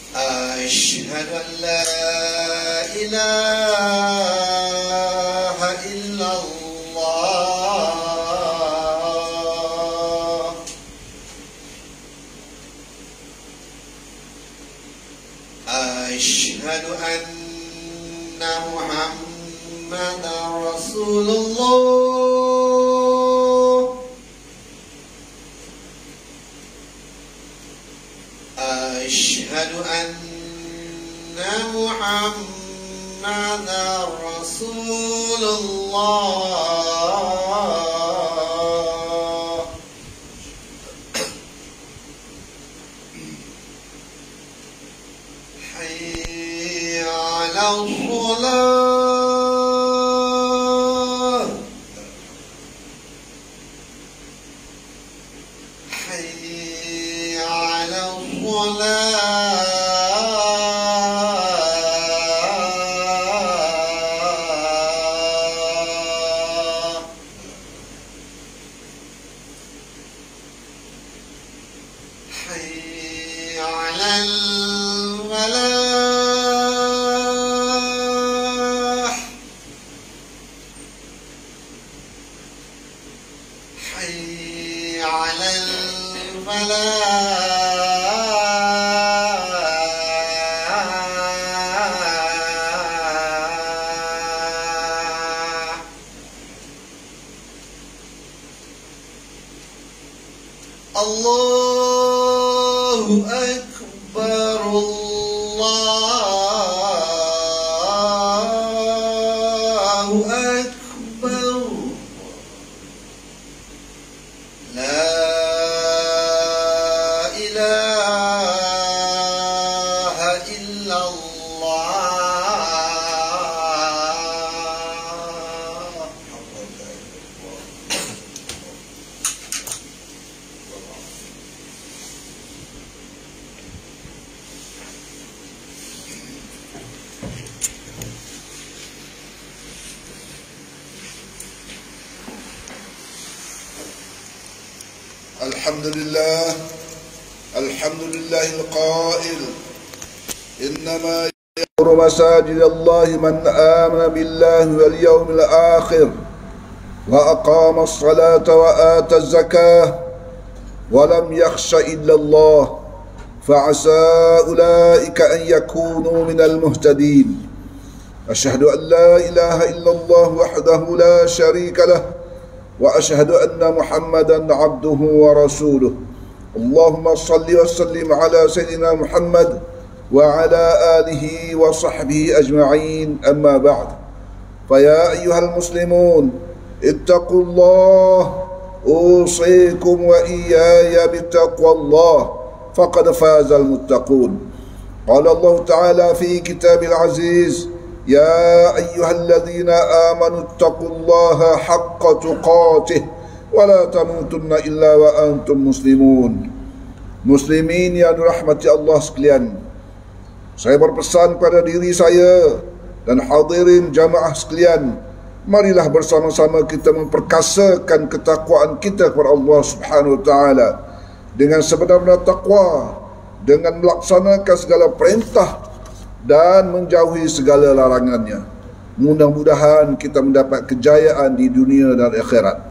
أشهد أن لا إله إلا الله أشهد أن محمدا رسول الله أشهد أن محمدا رسول الله حي على الصلاة حي على الصلاة حي على الفلاح حي على الفلاح الله أكبر الله أكبر لا إله إلا الله الحمد لله القائل إنما يأمر مساجد الله من آمن بالله واليوم الآخر وأقام الصلاة وآتى الزكاة ولم يخش إلا الله فعسى أولئك أن يكونوا من المهتدين أشهد أن لا إله إلا الله وحده لا شريك له وأشهد أن محمدا عبده ورسوله اللهم صل وسلم على سيدنا محمد وعلى آله وصحبه أجمعين أما بعد فيا أيها المسلمون اتقوا الله أوصيكم وإياي بتقوى الله فقد فاز المتقون قال الله تعالى في كتاب العزيز يا أيها الذين آمنوا اتقوا الله حق تقاته ولا تموتن إلا وأنتم مسلمون. Muslimin yang dirahmati Allah sekalian, saya berpesan kepada diri saya dan hadirin jamaah sekalian, marilah bersama-sama kita memperkasakan ketakwaan kita kepada Allah Subhanahu wa taala dengan sebenar-benar takwa, dengan melaksanakan segala perintah dan menjauhi segala larangannya. Mudah-mudahan kita mendapat kejayaan di dunia dan akhirat.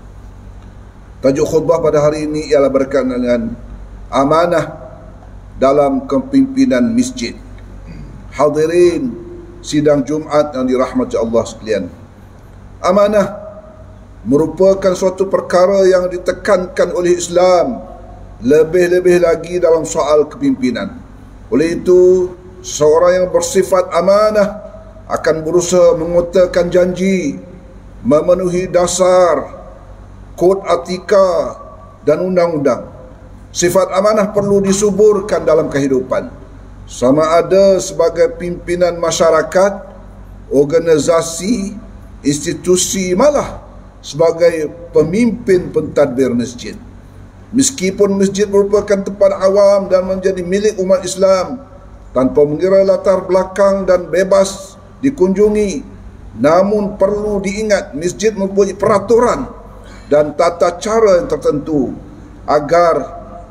Tajuk khutbah pada hari ini ialah berkaitan dengan amanah dalam kepimpinan masjid. Hadirin sidang Jumaat yang dirahmati Allah sekalian, amanah merupakan suatu perkara yang ditekankan oleh Islam, lebih-lebih lagi dalam soal kepimpinan. Oleh itu, seorang yang bersifat amanah akan berusaha mengutarakan janji, memenuhi dasar, kod etika dan undang-undang. Sifat amanah perlu disuburkan dalam kehidupan, sama ada sebagai pimpinan masyarakat, organisasi, institusi, malah sebagai pemimpin pentadbir masjid. Meskipun masjid merupakan tempat awam dan menjadi milik umat Islam tanpa mengira latar belakang dan bebas dikunjungi, namun perlu diingat masjid mempunyai peraturan dan tata cara yang tertentu agar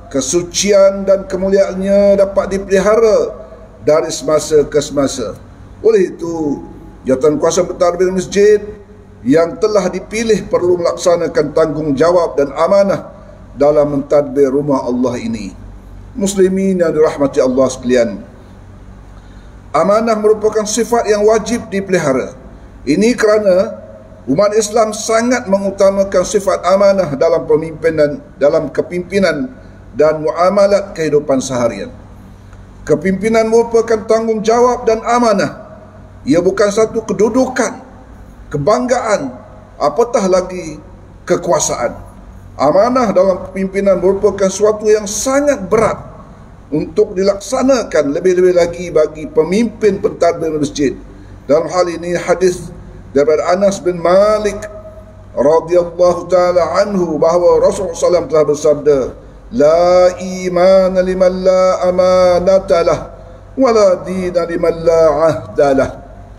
kesucian dan kemuliaannya dapat dipelihara dari semasa ke semasa. Oleh itu, jawatankuasa pentadbir masjid yang telah dipilih perlu melaksanakan tanggungjawab dan amanah dalam mentadbir rumah Allah ini. Muslimin yang dirahmati Allah sekalian, amanah merupakan sifat yang wajib dipelihara. Ini kerana umat Islam sangat mengutamakan sifat amanah dalam kepimpinan dan muamalat kehidupan seharian. Kepimpinan merupakan tanggungjawab dan amanah. Ia bukan satu kedudukan, kebanggaan, apatah lagi kekuasaan. Amanah dalam kepimpinan merupakan sesuatu yang sangat berat untuk dilaksanakan, lebih-lebih lagi bagi pemimpin pentadbir masjid. Dalam hal ini hadis daripada Anas bin Malik radhiyallahu taala anhu bahawa Rasulullah SAW telah bersabda, "La iman liman la amanata lah, wa la dina liman la ahda lah."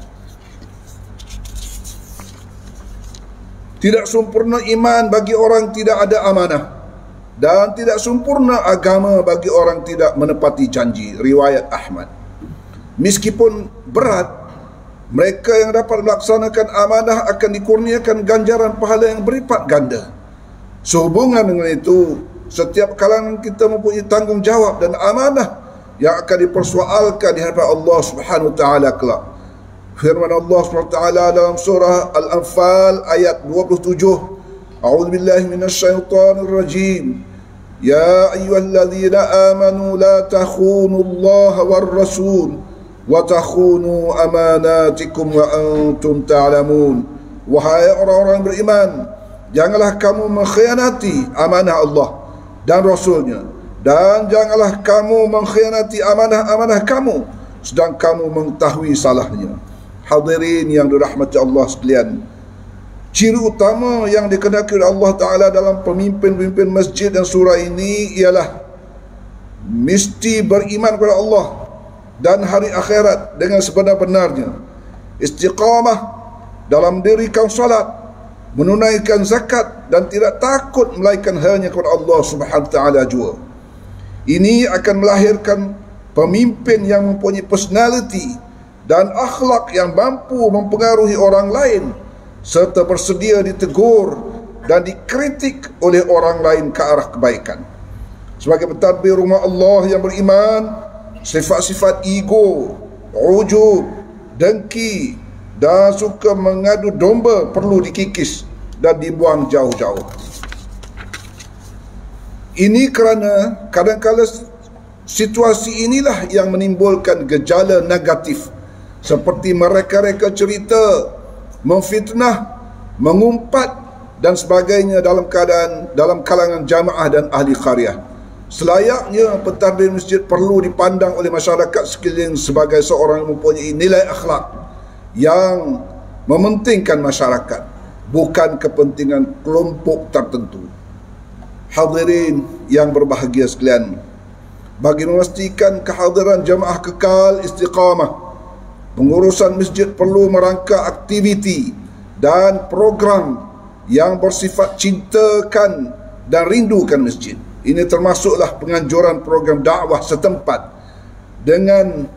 Tidak sempurna iman bagi orang tidak ada amanah, dan tidak sempurna agama bagi orang tidak menepati janji. Riwayat Ahmad. Meskipun berat, mereka yang dapat melaksanakan amanah akan dikurniakan ganjaran pahala yang berlipat ganda. Sehubungan dengan itu, setiap kalangan kita mempunyai tanggungjawab dan amanah yang akan dipersoalkan di hadapan Allah Subhanahu wa taala kelak. Firman Allah Subhanahu wa taala dalam surah Al-Anfal ayat 27, A'udzubillahi minasyaitonir rajim. Ya ayyuhalladzina amanu la takhunu Allah war rasul wa takhunu amanatikum wa antum ta'lamun. Wahai orang-orang beriman, janganlah kamu mengkhianati amanah Allah dan Rasulnya, dan janganlah kamu mengkhianati amanah-amanah kamu sedang kamu mengetahui salahnya. Hadirin yang dirahmati Allah sekalian, ciri utama yang dikehendaki oleh Allah Ta'ala dalam pemimpin-pemimpin masjid dan surah ini ialah mesti beriman kepada Allah dan hari akhirat dengan sebenar-benarnya, istiqamah dalam mendirikan salat, menunaikan zakat, dan tidak takut melainkan hanya kepada Allah Subhanahu wa taala jua. Ini akan melahirkan pemimpin yang mempunyai personality dan akhlak yang mampu mempengaruhi orang lain serta bersedia ditegur dan dikritik oleh orang lain ke arah kebaikan. Sebagai pentadbir rumah Allah yang beriman, sifat-sifat ego, ujub, dengki dan suka mengadu domba perlu dikikis dan dibuang jauh-jauh. Ini kerana kadang-kala situasi inilah yang menimbulkan gejala negatif seperti mereka-reka cerita, memfitnah, mengumpat dan sebagainya dalam kalangan jamaah dan ahli qaryah. Selayaknya pentadbir masjid perlu dipandang oleh masyarakat sekeliling sebagai seorang yang mempunyai nilai akhlak yang mementingkan masyarakat, bukan kepentingan kelompok tertentu. Hadirin yang berbahagia sekalian, bagi memastikan kehadiran jamaah kekal istiqamah, pengurusan masjid perlu merangka aktiviti dan program yang bersifat cintakan dan rindukan masjid. Ini termasuklah penganjuran program dakwah setempat dengan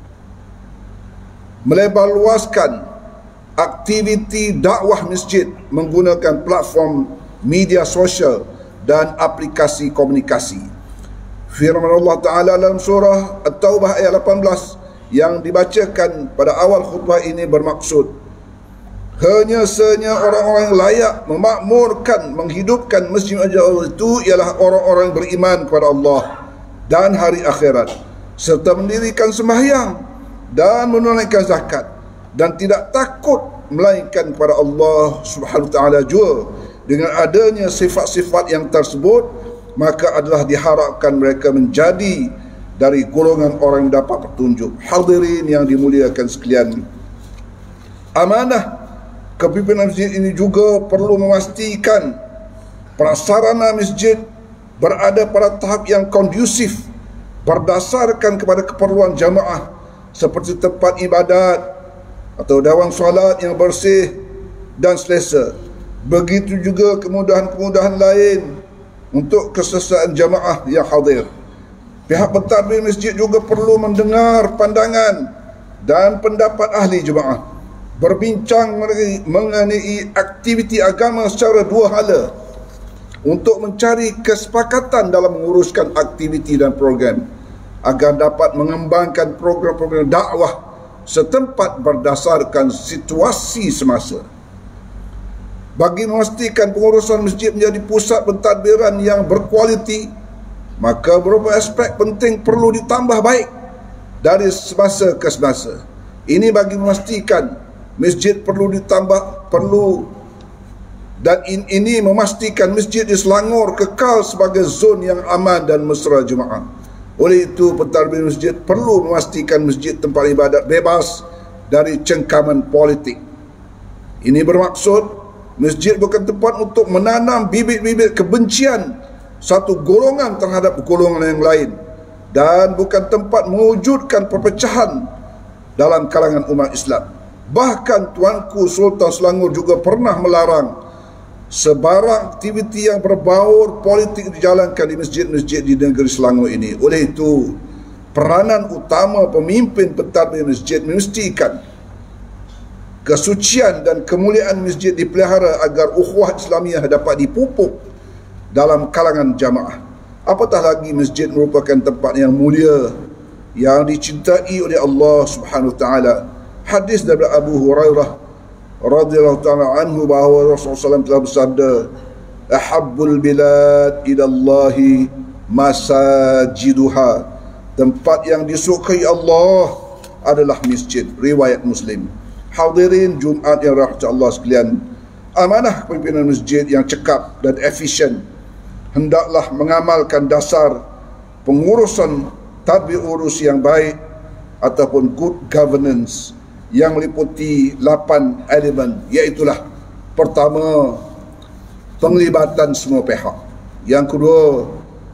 melebarluaskan aktiviti dakwah masjid menggunakan platform media sosial dan aplikasi komunikasi. Firman Allah Ta'ala dalam surah At-Taubah ayat 18 yang dibacakan pada awal khutbah ini bermaksud, hanya orang-orang yang layak memakmurkan, menghidupkan masjid Allah itu ialah orang-orang yang beriman kepada Allah dan hari akhirat, serta mendirikan sembahyang dan menunaikan zakat, dan tidak takut melainkan kepada Allah Subhanahu wa taala jua. Dengan adanya sifat-sifat yang tersebut, maka adalah diharapkan mereka menjadi dari golongan orang yang dapat petunjuk. Hadirin yang dimuliakan sekalian, amanah kepimpinan masjid ini juga perlu memastikan prasarana masjid berada pada tahap yang kondusif berdasarkan kepada keperluan jamaah, seperti tempat ibadat atau dewan solat yang bersih dan selesa. Begitu juga kemudahan-kemudahan lain untuk keselesaan jamaah yang hadir. Pihak pentadbir masjid juga perlu mendengar pandangan dan pendapat ahli jemaah, berbincang mengenai aktiviti agama secara dua hala untuk mencari kesepakatan dalam menguruskan aktiviti dan program agar dapat mengembangkan program-program dakwah setempat berdasarkan situasi semasa. Bagi memastikan pengurusan masjid menjadi pusat pentadbiran yang berkualiti, maka beberapa aspek penting perlu ditambah baik dari semasa ke semasa. Ini bagi memastikan masjid ini memastikan masjid di Selangor kekal sebagai zon yang aman dan mesra jemaah. Oleh itu, pentadbir masjid perlu memastikan masjid tempat ibadat bebas dari cengkaman politik. Ini bermaksud masjid bukan tempat untuk menanam bibit-bibit kebencian satu golongan terhadap golongan yang lain, dan bukan tempat mewujudkan perpecahan dalam kalangan umat Islam. Bahkan Tuanku Sultan Selangor juga pernah melarang sebarang aktiviti yang berbaur politik dijalankan di masjid-masjid di negeri Selangor ini. Oleh itu, peranan utama pemimpin pentadbir masjid memastikan kesucian dan kemuliaan masjid dipelihara agar ukhuwah Islamiyah dapat dipupuk dalam kalangan jamaah. Apatah lagi masjid merupakan tempat yang mulia yang dicintai oleh Allah Subhanahu wa taala. Hadis dari Abu Hurairah radhiyallahu taala anhu bahawa Rasulullah SAW telah bersabda, "Ahabbul bilad ila Allahi masajiduha." Tempat yang disukai Allah adalah masjid. Riwayat Muslim. Hadirin Jumaat yang rahmat Allah sekalian, amanah pimpinan masjid yang cekap dan efisien hendaklah mengamalkan dasar pengurusan tadbir urus yang baik ataupun good governance yang meliputi 8 elemen, iaitulah pertama, penglibatan semua pihak. Yang kedua,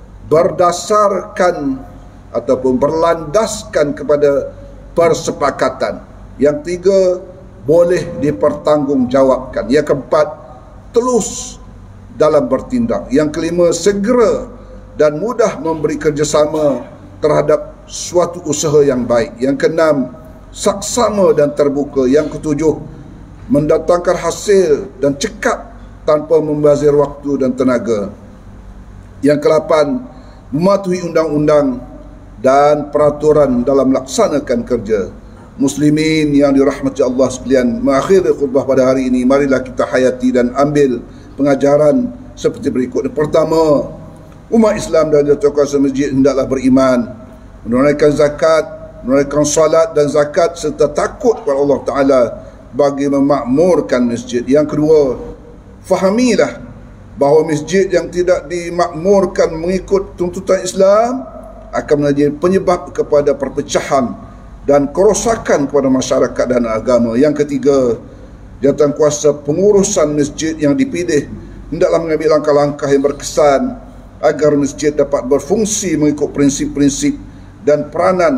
berdasarkan ataupun berlandaskan kepada persepakatan. Yang tiga, boleh dipertanggungjawabkan. Yang keempat, telus dalam bertindak. Yang kelima, segera dan mudah memberi kerjasama terhadap suatu usaha yang baik. Yang keenam, saksama dan terbuka. Yang ketujuh, mendatangkan hasil dan cekat tanpa membazir waktu dan tenaga. Yang kelapan, mematuhi undang-undang dan peraturan dalam melaksanakan kerja. Muslimin yang dirahmati Allah sekalian, mengakhiri khutbah pada hari ini, marilah kita hayati dan ambil pengajaran seperti berikut. Pertama, umat Islam dan kuasa masjid hendaklah beriman, menunaikan zakat, menunaikan salat dan zakat serta takut kepada Allah Ta'ala bagi memakmurkan masjid. Yang kedua, fahamilah bahawa masjid yang tidak dimakmurkan mengikut tuntutan Islam akan menjadi penyebab kepada perpecahan dan kerosakan kepada masyarakat dan agama. Yang ketiga, jawatankuasa pengurusan masjid yang dipilih hendaklah mengambil langkah-langkah yang berkesan agar masjid dapat berfungsi mengikut prinsip-prinsip dan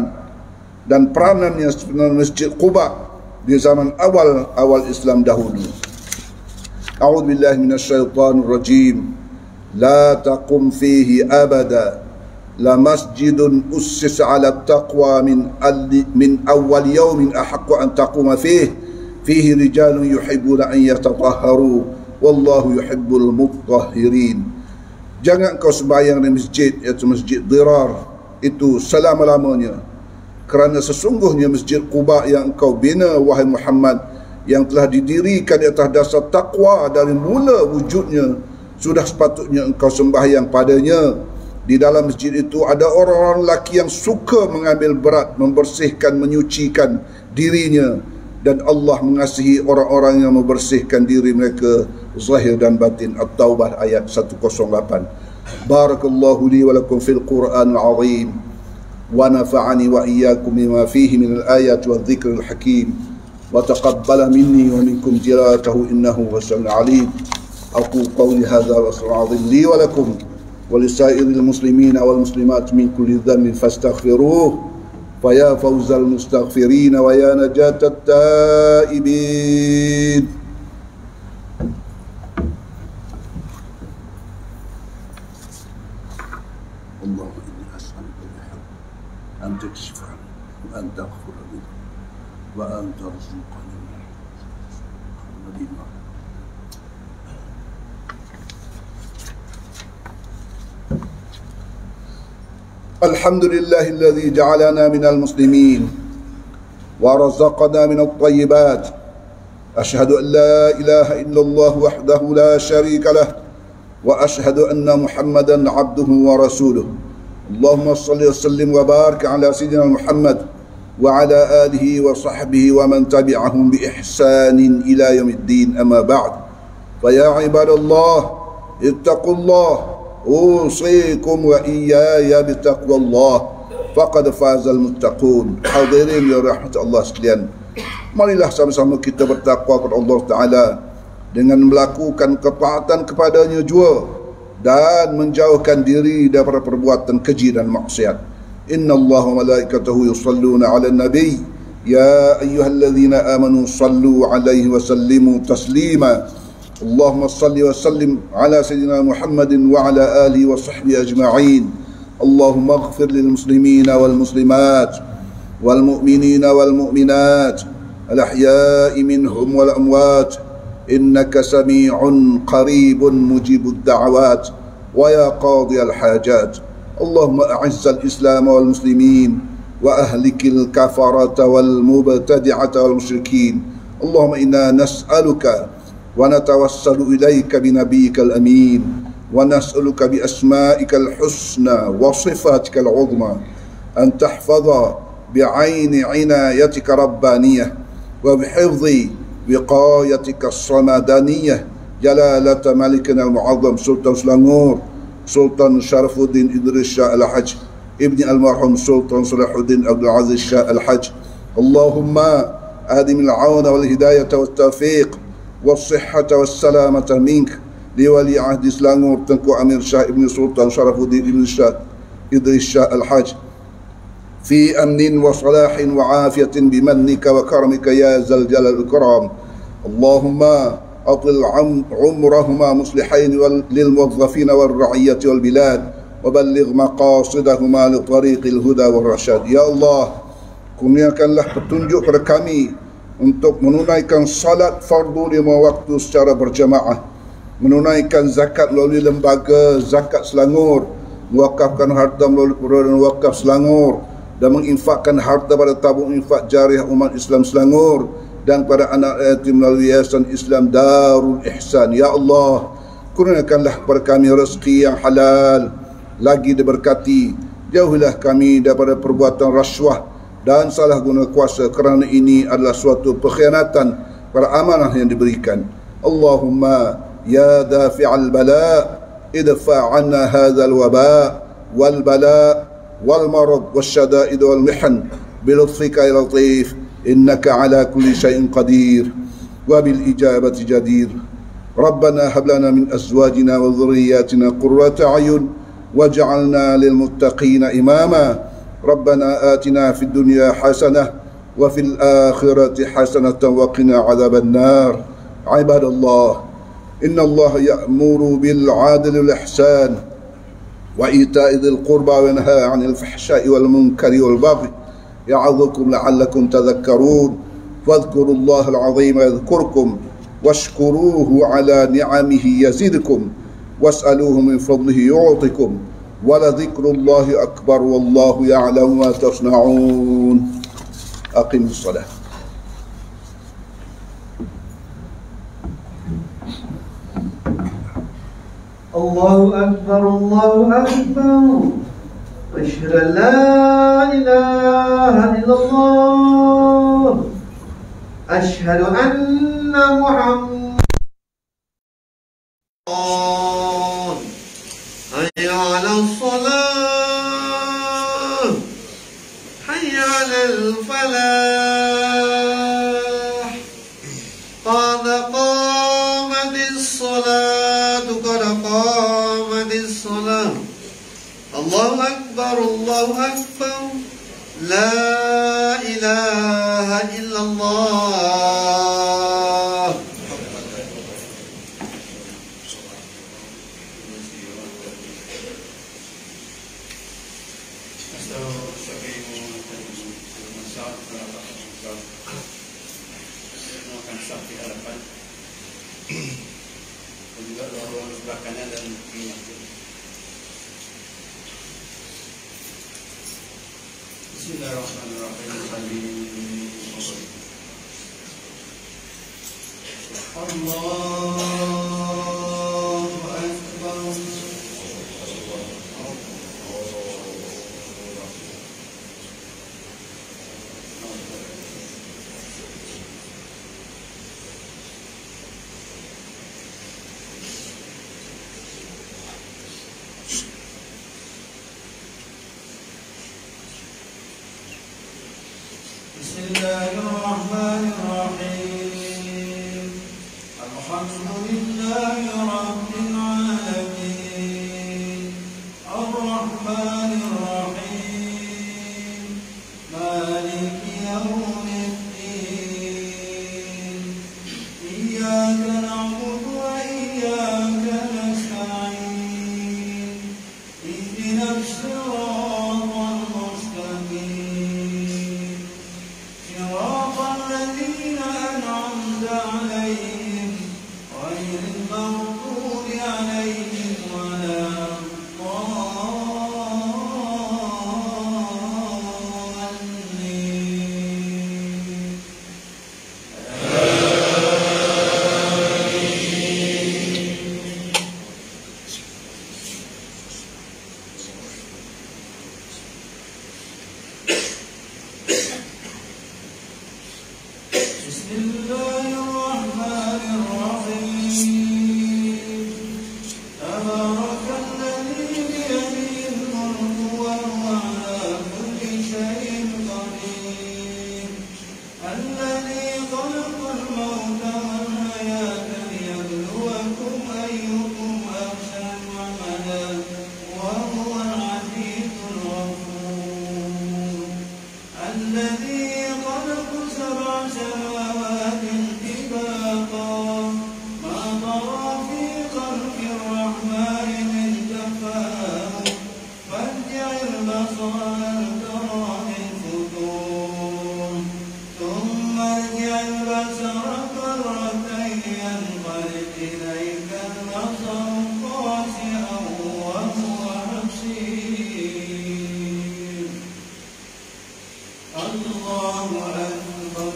peranan yang sebenarnya Masjid Quba di zaman awal Islam dahulu. A'udzu billahi minasyaitonir rajim. La taqum fihi abada la masjidun ussis 'ala taqwa min awwal yawmin ahaqqu an taquma fihi rijalun yuhibbuna an yatatahharu wallahu yuhibbul mutahhirin. Jangan kau sembahyang di masjid, iaitu Masjid Dirar itu selama-lamanya, kerana sesungguhnya Masjid Quba yang engkau bina wahai Muhammad, yang telah didirikan di atas dasar taqwa dari mula wujudnya, sudah sepatutnya engkau sembahyang padanya. Di dalam masjid itu ada orang-orang lelaki yang suka mengambil berat membersihkan, menyucikan dirinya, dan Allah mengasihi orang-orang yang membersihkan diri mereka zahir dan batin. At-Taubah ayat 108. Barakallahu li wa lakum fil Qur'anil azim wa nafa'ani wa iyyakum bima fihi min al-ayati wadh-dhikril hakim wa taqabbala minni wa minkum tilawatahu innahu was-sami'ul 'alim. Aqulu qawli hadha wa astaghfiru li wa lakum ولسائر المسلمين والمسلمات من كل ذنب فاستغفروه فيا فوز المستغفرين ويا نجاة التائبين. أن تكشف عني وأن تغفر لي وأن ترزقني المدينة. الحمد لله الذي جعلنا من المسلمين ورزقنا من الطيبات. أشهد أن لا إله إلا الله وحده لا شريك له وأشهد أن محمدا عبده ورسوله. اللهم صل وسلم وبارك على سيدنا محمد وعلى آله وصحبه ومن تبعهم بإحسان إلى يوم الدين. أما بعد، فيا عباد الله اتقوا الله، أوصيكم وإياي بتقوى الله، faqad fazal muttaqun. Hadirin ya rahmat Allah sekalian, marilah sama-sama kita bertakwa kepada Allah Ta'ala dengan melakukan ketaatan kepadanya jua dan menjauhkan diri daripada perbuatan keji dan maksiat. Inna Allah wa malaikatahu yusalluna ala nabi ya ayyuhalladzina amanu sallu alaihi wa sallimu taslima. Allahumma salli wa sallim ala sayyidina Muhammadin wa ala alihi wa sahbihi ajma'in. Allahumma ighfir lil muslimina wal muslimat wal mu'minina wal mu'minat al ahya'i minhum wal amwat innaka sami'un qaribun mujibud da'awat wa ya qadi al hajat. Allahumma a'izzal islam wal muslimin wa ahlikil kafarata wal mubtadi'ata wal musyrikin. Allahumma inna nas'aluka ونتوسل إليك بنبيك الأمين ونسألك بأسمائك الحسنى وصفاتك العظمى أن تحفظ بعين عنايتك ربانية وبحفظ وقايتك الصمدانية جلالة ملكنا المعظم سلطان سلانغور سلطان شرف الدين إدريس شاه الحج ابن المرحوم سلطان صلاح الدين عبد العزيز شاه الحج. اللهم أهدم العون والهداية والتوفيق والصحة والسلامة منك لولي عهد سلانغور تنكو أمير شاه ابن سلطان شرف الدين ابن شاه إدريس شاه الحج في أمن وصلاح وعافية بمنك وكرمك يا ذا الجلال والإكرام. اللهم أطل عمرهما مصلحين للموظفين والرعية والبلاد وبلغ مقاصدهما لطريق الهدى والرشاد. Ya Allah, kurniakanlah petunjuk kepada kami untuk menunaikan salat fardu 5 waktu secara berjamaah, menunaikan zakat melalui lembaga zakat Selangor, mewakafkan harta melalui perbuatan wakaf Selangor, dan menginfakkan harta pada tabung infak jariah umat Islam Selangor dan pada anak yatim melalui Yayasan Islam Darul Ihsan. Ya Allah, kurniakanlah kepada kami rezeki yang halal lagi diberkati. Jauhilah kami daripada perbuatan rasuah dan salah guna kuasa, kerana ini adalah suatu pengkhianatan pada amanah yang diberikan. Allahumma ya dafi'al bala idfa' anna hadzal waba wal bala wal marad wasyada'id wal mihan bilutfika ya latif innaka ala kulli syai'in qadir wa bil ijabati jadir. Rabbana hab lana min azwajina wa dhurriyyatina qurrata a'yun waj'alna lil muttaqina imama. ربنا آتنا في الدنيا حسنة وفي الآخرة حسنة وقنا عذاب النار. عباد الله، إن الله يأمر بالعدل والإحسان وإيتاء ذي القربى وينهى عن الفحشاء والمنكر والبغي يعظكم لعلكم تذكرون. فاذكروا الله العظيم يذكركم واشكروه على نعمه يزدكم واسألوه من فضله يعطكم ولذكر الله أكبر والله يعلم ما تصنعون. أقم الصلاة. الله أكبر الله أكبر أشهد أن لا إله إلا الله أشهد أن محمد حي على الصلاة حي على الفلاح قد قامت الصلاة قد قامت الصلاة. الله أكبر الله أكبر لا إله إلا الله. Astagfirullahaladzim. dan juga ruang sebelah kanan dan kiri. Bismillahirrahmanirrahim. Allahu Akbar. Bismillahirrahmanirrahim. Alhamdulillahi rabbil alamin. Ar-Rahmanir Rahim. Maliki yawmiddin. Iyyaka na'budu wa iyyaka nasta'in. Ihdinas siratal mustaqim. Siratal ladzina an'amta 'alaihim ghairil maghdubi 'alaihim waladdallin. Bismillahirrahmanirrahim. Tabarakalladzi biyadihil mulku wa huwa 'ala kulli syai'in qadir. Alladzi khalaqal mauta wal hayata liyabluwakum ayyukum ahsanu 'amalan wa huwal 'azizul ghafur. Alladzi khalaqa sab'a samawati tibaqa ma tara fi khalqir rahmani min tafawut farji'il basara hal tara min futur thumma arji'il basara karratayn yanqalib ilayka al-basaru khasi'an wa huwa hasir. Allahu Akbar.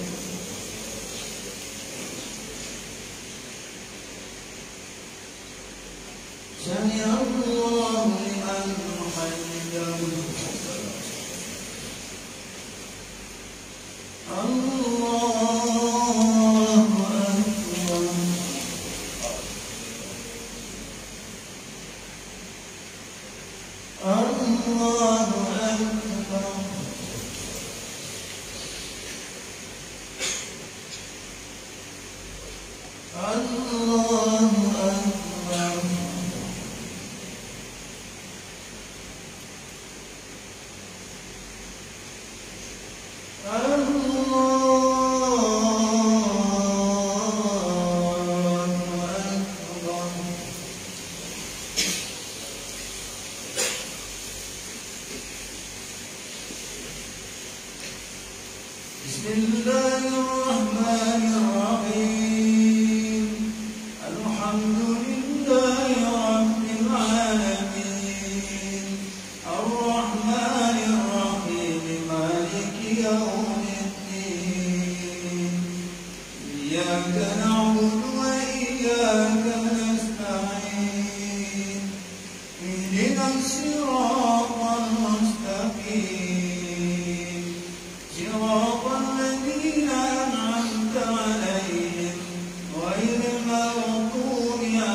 Sami'allahu liman hamidah. Allahu Akbar. Allahu Akbar. Allahu Akbar. Bismillahirrahmanirrahim. Alhamdulillahi rabbil alamin. Ar-Rahmanir Rahim. Maliki yawmiddin. Iyyaka na'budu wa iyyaka nasta'in. Ihdinas siratal mustaqim. Siratal ladzina an'amta 'alaihim ghairil maghdubi 'alaihim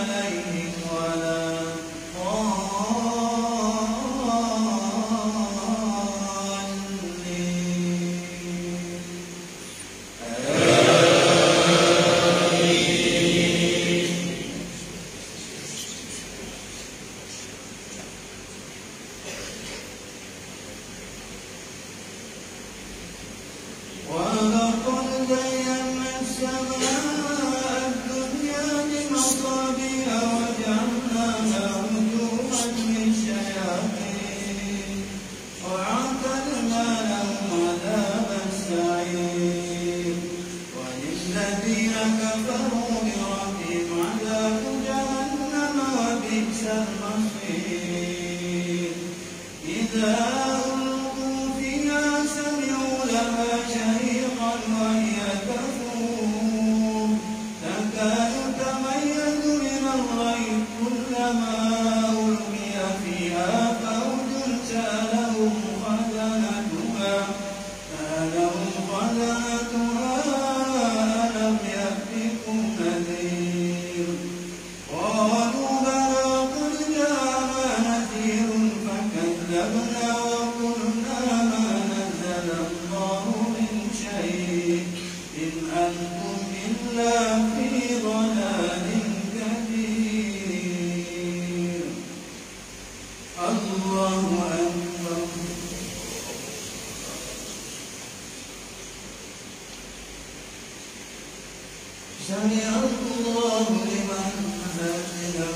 سمع الله لمن حمده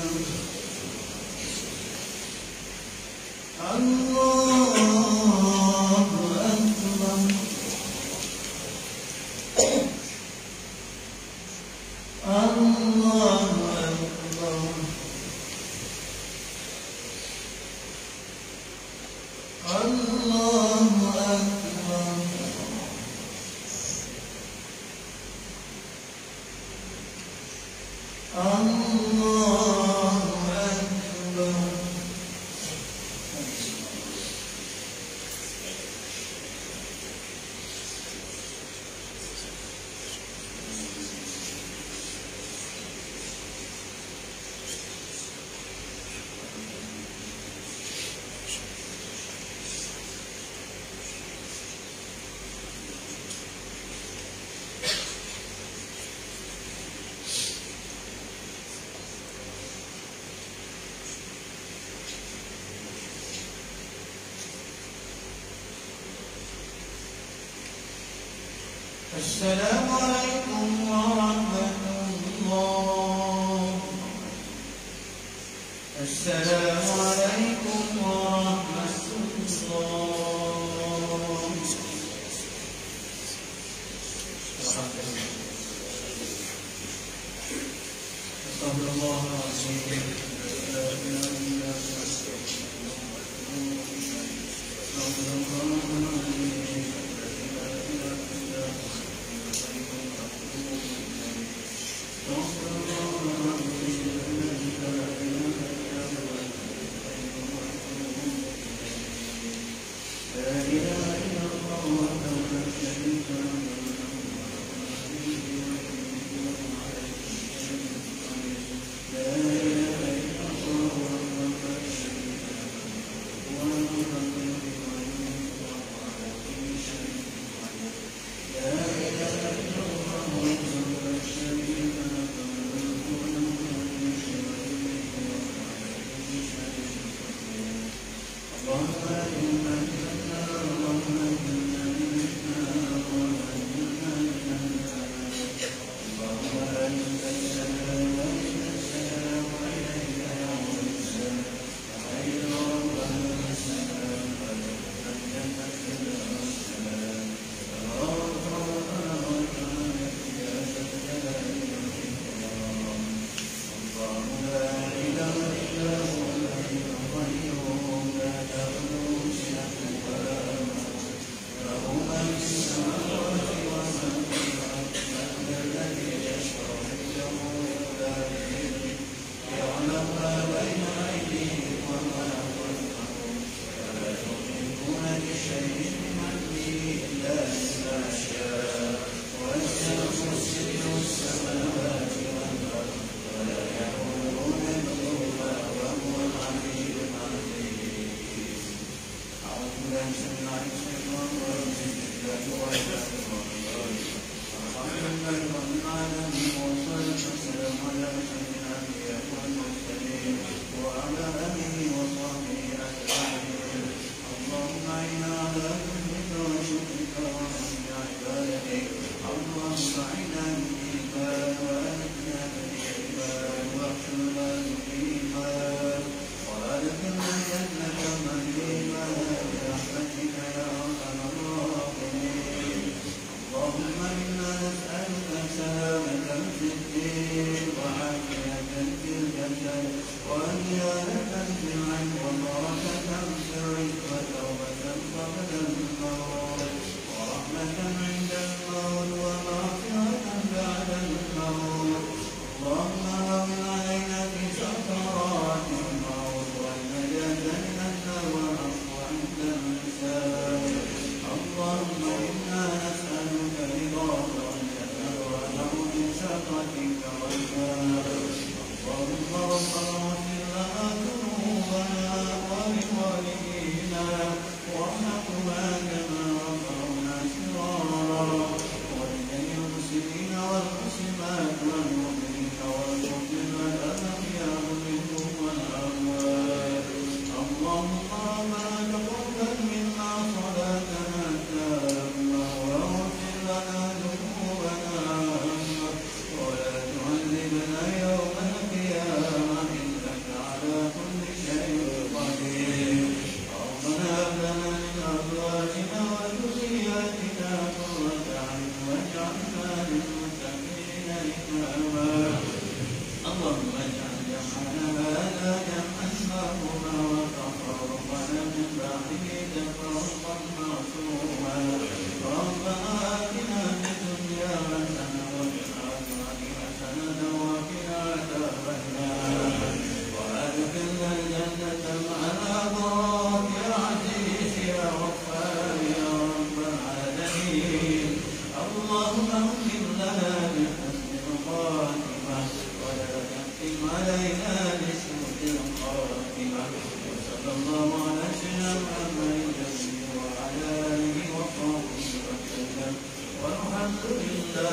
الله أكبر الله أكبر الله أكبر الله أكبر السلام عليكم ورحمة الله السلام عليكم ورحمة الله استغفر الله العظيم لا إله إلا هو استغفر الله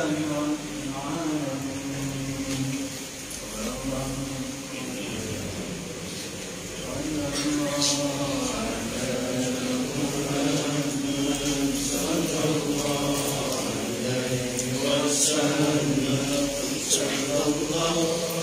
Sallallahu